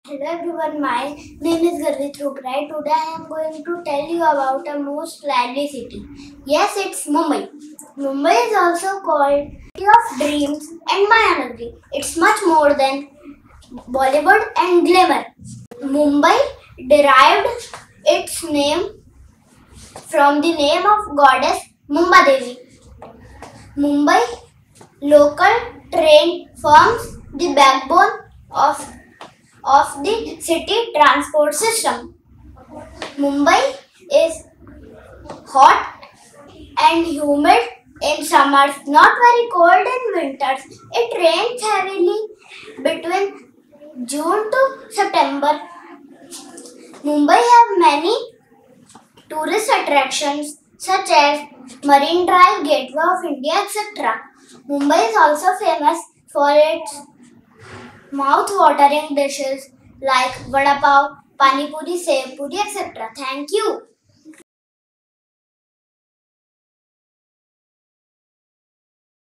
Hello everyone, my name is Garvit Ruprai. Today I am going to tell you about a most lively city. Yes, it's Mumbai. Mumbai is also called City of Dreams and Mayanagri. It's much more than Bollywood and glamour. Mumbai derived its name from the name of goddess Mumba Devi. Mumbai local train forms the backbone of the city transport system. Mumbai is hot and humid in summers, not very cold in winters. It rains heavily between June to September. Mumbai have many tourist attractions such as Marine Drive, Gateway of India, etc. Mumbai is also famous for its mouth-watering dishes like vada pav, pani puri, sev puri, etc. Thank you.